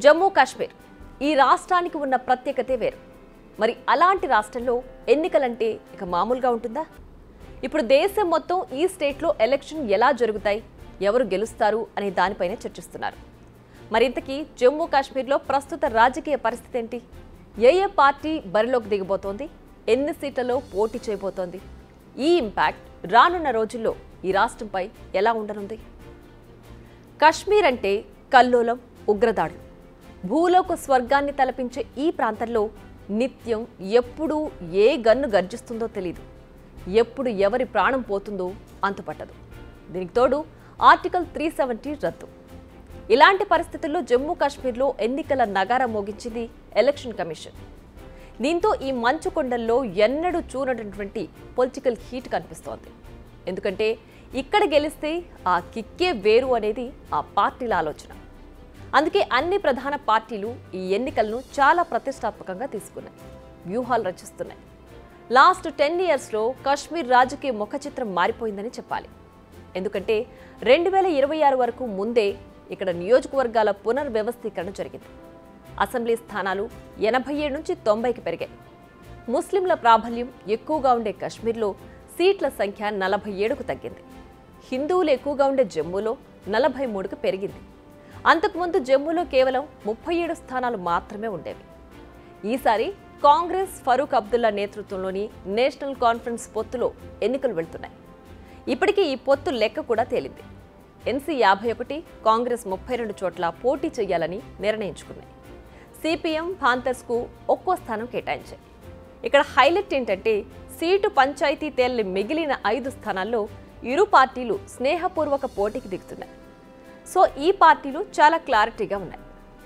జమ్మూ కాశ్మీర్ ఈ రాష్ట్రానికి ఉన్న ప్రత్యేకతే వేరు. మరి అలాంటి రాష్ట్రంలో ఎన్నికలంటే ఇక మామూలుగా ఉంటుందా? ఇప్పుడు దేశం మొత్తం ఈ స్టేట్లో ఎలక్షన్ ఎలా జరుగుతాయి, ఎవరు గెలుస్తారు అనే దానిపైన చర్చిస్తున్నారు. మరింతకీ జమ్మూ కాశ్మీర్లో ప్రస్తుత రాజకీయ పరిస్థితి ఏంటి? ఏ పార్టీ బరిలోకి దిగబోతోంది? ఎన్ని సీట్లలో పోటీ చేయబోతోంది? ఈ ఇంపాక్ట్ రానున్న రోజుల్లో ఈ రాష్ట్రంపై ఎలా ఉండనుంది? కాశ్మీర్ అంటే కల్లోలం, ఉగ్రదాడులు, భూలోక స్వర్గాన్ని తలపించే ఈ ప్రాంతంలో నిత్యం ఎప్పుడు ఏ గన్ను గర్జిస్తుందో తెలియదు, ఎప్పుడు ఎవరి ప్రాణం పోతుందో అంతుపట్టదు. దీనికి తోడు ఆర్టికల్ 370 రద్దు. ఇలాంటి పరిస్థితుల్లో జమ్మూ కాశ్మీర్లో ఎన్నికల నగారా మోగించింది ఎలక్షన్ కమిషన్. దీంతో ఈ మంచు కొండల్లో ఎన్నడూ చూడనటువంటి పొలిటికల్ హీట్ కనిపిస్తోంది. ఎందుకంటే ఇక్కడ గెలిస్తే ఆ కిక్కే వేరు అనేది ఆ పార్టీల ఆలోచన. అందుకే అన్ని ప్రధాన పార్టీలు ఈ ఎన్నికలను చాలా ప్రతిష్టాత్మకంగా తీసుకున్నాయి, వ్యూహాలు రచిస్తున్నాయి. లాస్ట్ 10 ఇయర్స్లో కాశ్మీర్ రాజకీయ ముఖ చిత్రం మారిపోయిందని చెప్పాలి. ఎందుకంటే 2026 వరకు ముందే ఇక్కడ నియోజకవర్గాల పునర్వ్యవస్థీకరణ జరిగింది. అసెంబ్లీ స్థానాలు 87 నుంచి 90కి పెరిగాయి. ముస్లింల ప్రాబల్యం ఎక్కువగా ఉండే కాశ్మీర్లో సీట్ల సంఖ్య 47కు తగ్గింది. హిందువులు ఎక్కువగా ఉండే జమ్మూలో 43కు పెరిగింది. అంతకుముందు జమ్మూలో కేవలం 37 స్థానాలు మాత్రమే ఉండేవి. ఈసారి కాంగ్రెస్ ఫరూక్ అబ్దుల్లా నేతృత్వంలోని నేషనల్ కాన్ఫరెన్స్ పొత్తులో ఎన్నికలు వెళ్తున్నాయి. ఇప్పటికీ ఈ పొత్తు లెక్క కూడా తేలింది. ఎన్సీ 51, కాంగ్రెస్ 32 చోట్ల పోటీ చేయాలని నిర్ణయించుకున్నాయి. సిపిఎం, పాంథర్స్కు ఒక్కో స్థానం కేటాయించాయి. ఇక్కడ హైలైట్ ఏంటంటే సీటు పంచాయతీ తేలని మిగిలిన 5 స్థానాల్లో ఇరు పార్టీలు స్నేహపూర్వక పోటీకి దిగుతున్నాయి. సో ఈ పార్టీలు చాలా క్లారిటీగా ఉన్నాయి.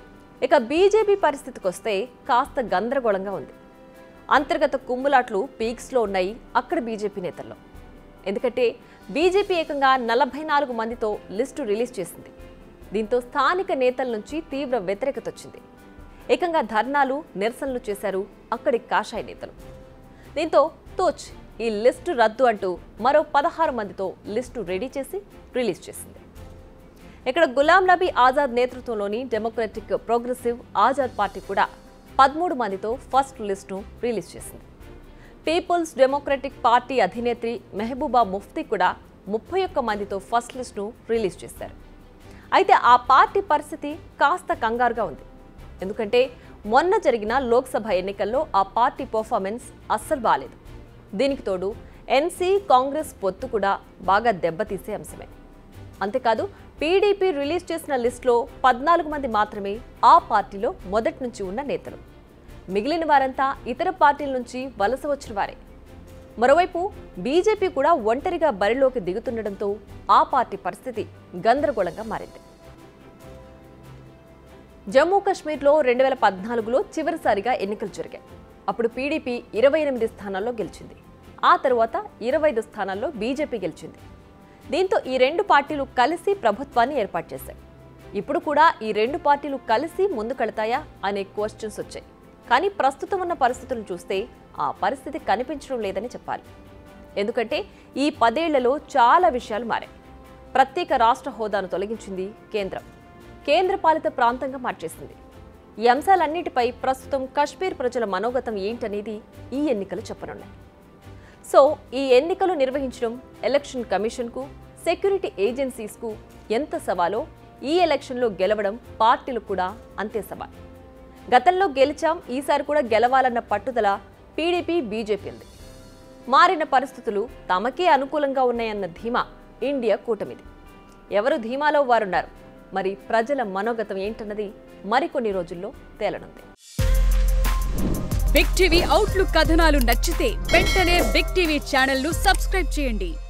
ఇక బీజేపీ పరిస్థితికి వస్తే కాస్త గందరగోళంగా ఉంది. అంతర్గత కుమ్ములాట్లు పీక్స్లో ఉన్నాయి అక్కడ బీజేపీ నేతల్లో. ఎందుకంటే బీజేపీ ఏకంగా 44 మందితో లిస్టు రిలీజ్ చేసింది. దీంతో స్థానిక నేతల నుంచి తీవ్ర వ్యతిరేకత వచ్చింది. ఏకంగా ధర్నాలు, నిరసనలు చేశారు అక్కడి కాషాయ నేతలు. దీంతో తోచ్ ఈ లిస్టు రద్దు అంటూ మరో 16 మందితో లిస్టు రెడీ చేసి రిలీజ్ చేసింది. ఇక్కడ గులాం నబీ ఆజాద్ నేతృత్వంలోని డెమోక్రటిక్ ప్రోగ్రెసివ్ ఆజాద్ పార్టీ కూడా 13 మందితో ఫస్ట్ లిస్టును రిలీజ్ చేసింది. పీపుల్స్ డెమోక్రటిక్ పార్టీ అధినేత్రి మెహబూబా ముఫ్తీ కూడా 31 మందితో ఫస్ట్ లిస్టును రిలీజ్ చేశారు. అయితే ఆ పార్టీ పరిస్థితి కాస్త కంగారుగా ఉంది. ఎందుకంటే మొన్న జరిగిన లోక్సభ ఎన్నికల్లో ఆ పార్టీ పర్ఫార్మెన్స్ అస్సలు బాలేదు. దీనికి తోడు ఎన్సీ, కాంగ్రెస్ పొత్తు కూడా బాగా దెబ్బతీసే అంశమే. అంతేకాదు పీడీపీ రిలీజ్ చేసిన లిస్టులో 14 మంది మాత్రమే ఆ పార్టీలో మొదటి నుంచి ఉన్న నేతలు. మిగిలిన వారంతా ఇతర పార్టీల నుంచి వలస వచ్చిన వారే. మరోవైపు బీజేపీ కూడా ఒంటరిగా బరిలోకి దిగుతుండటంతో ఆ పార్టీ పరిస్థితి గందరగోళంగా మారింది. జమ్మూ కాశ్మీర్లో 2014లో చివరిసారిగా ఎన్నికలు జరిగాయి. అప్పుడు పీడీపీ 28 స్థానాల్లో గెలిచింది. ఆ తరువాత 25 స్థానాల్లో బీజేపీ గెలిచింది. దీంతో ఈ 2 పార్టీలు కలిసి ప్రభుత్వాన్ని ఏర్పాటు చేశాయి. ఇప్పుడు కూడా ఈ 2 పార్టీలు కలిసి ముందుకెళతాయా అనే క్వశ్చన్స్ వచ్చాయి. కానీ ప్రస్తుతం ఉన్న పరిస్థితులను చూస్తే ఆ పరిస్థితి కనిపించడం లేదని చెప్పాలి. ఎందుకంటే ఈ 10 ఏళ్లలో చాలా విషయాలు మారాయి. ప్రత్యేక రాష్ట్ర హోదాను తొలగించింది కేంద్రం, కేంద్రపాలిత ప్రాంతంగా మార్చేసింది. ఈ అంశాలన్నిటిపై ప్రస్తుతం కాశ్మీర్ ప్రజల మనోగతం ఏంటనేది ఈ ఎన్నికలు చెప్పనున్నాయి. సో ఈ ఎన్నికలు నిర్వహించడం ఎలక్షన్ కమిషన్కు, సెక్యూరిటీ ఏజెన్సీస్కు ఎంత సవాలో ఈ ఎలక్షన్లో గెలవడం పార్టీలకు కూడా అంతే సవాల్. గతంలో గెలిచాం, ఈసారి కూడా గెలవాలన్న పట్టుదల పీడీపీ, బీజేపీ ఉంది. మారిన పరిస్థితులు తమకే అనుకూలంగా ఉన్నాయన్న ధీమా ఇండియా కూటమిది. ఎవరు ధీమాలో వారున్నారు. మరి ప్రజల మనోగతం ఏంటన్నది మరికొన్ని రోజుల్లో తేలనుంది. బిగ్ టీవీ అవుట్లుక్ కథనాలు నచ్చితే వెంటనే బిగ్ టీవీ ఛానల్ ను సబ్స్క్రైబ్ చేయండి.